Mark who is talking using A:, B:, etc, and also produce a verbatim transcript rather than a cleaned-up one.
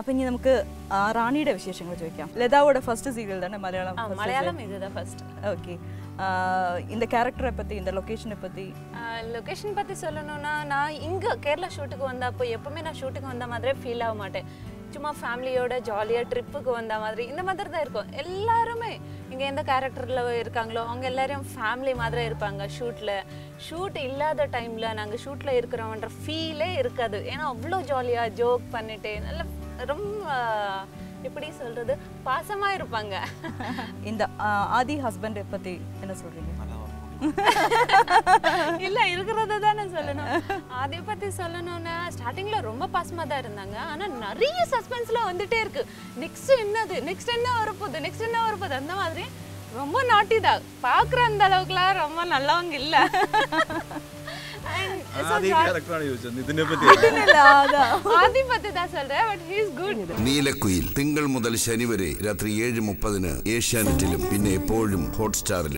A: അപ്പോൾ ഇനി നമുക്ക് റാണിയുടെ വിശേഷങ്ങൾ ചോദിക്കാം. ലതാவோட ஃபர்ஸ்ட் சீரியல் தானே மலையாளம்?
B: ஆ மலையாளம் இதுதான் ஃபர்ஸ்ட்.
A: ஓகே. இந்த கேரக்டரை பத்தி இந்த லொகேஷனை பத்தி
B: லொகேஷன் பத்தி சொல்லணும்னா நான் இங்க கேரளா ஷூட்டுக்கு வந்தப்போ எப்பவுமே நான் ஷூட்டுக்கு வந்த மாதிரியே ஃபீல் ஆக மாட்டேன். சும்மா ஃபேமிலியோட ஜாலியாக ட்ரிப்புக்கு வந்த மாதிரி இந்த மாதிரி தான் இருக்கும். எல்லாருமே இங்கே எந்த கேரக்டரில் இருக்காங்களோ அவங்க எல்லாரும் ஃபேமிலி மாதிரி இருப்பாங்க. ஷூட்டில் ஷூட் இல்லாத டைமில் நாங்கள் ஷூட்டில் இருக்கிறோன்ற ஃபீலே இருக்காது. ஏன்னா அவ்வளோ ஜாலியாக ஜோக் பண்ணிட்டு நல்லா ரொம்ப எப்படி சொல்கிறது பாசமாக இருப்பாங்க.
A: இந்த ஆதி ஹஸ்பண்டை பற்றி என்ன சொல்கிறீங்க?
B: இல்ல இருக்கிறத தானே சொல்லணும். அதை பத்தி சொல்லணும்னா ஸ்டார்டிங்ல ரொம்ப பாசமா தான் இருந்தாங்க. ஆனா நிறைய சஸ்பென்ஸ்ல வந்துட்டே இருக்கு. நெக்ஸ்ட் என்னது, நெக்ஸ்ட் என்ன வரப்போகுது, நெக்ஸ்ட் என்ன வரப்போகுது, அந்த மாதிரி ரொம்ப நாட்டி தான். பாக்குற அந்த அளவுக்குலாம் ரொம்ப நல்லவங்க இல்ல.
C: നീലക്കുയിൽ തിങ്കൾ മുതൽ ശനി വരെ രാത്രി ഏഴ് മുപ്പതിന് ഏഷ്യാനെറ്റിലും പിന്നെ എപ്പോഴും ഹോട്ട്സ്റ്റാറിലും.